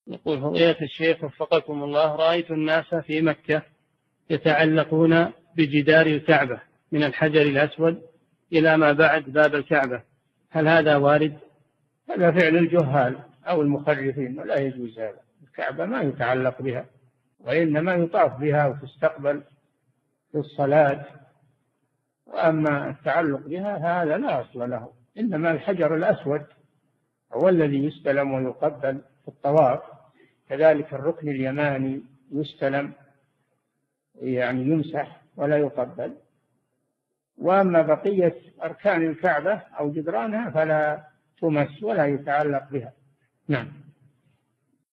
يقول فضيلة الشيخ وفقكم الله، رأيت الناس في مكة يتعلقون بجدار الكعبة من الحجر الأسود إلى ما بعد باب الكعبة، هل هذا وارد؟ هذا فعل الجهال أو المخرفين، ولا يجوز هذا. الكعبة ما يتعلق بها، وإنما يطاف بها وتستقبل في الصلاة، وأما التعلق بها هذا لا أصل له. إنما الحجر الأسود هو الذي يستلم ويقبل في الطواف، كذلك الركن اليماني يستلم، يعني يمسح ولا يقبل. وأما بقية أركان الكعبة أو جدرانها فلا تمس ولا يتعلق بها. نعم.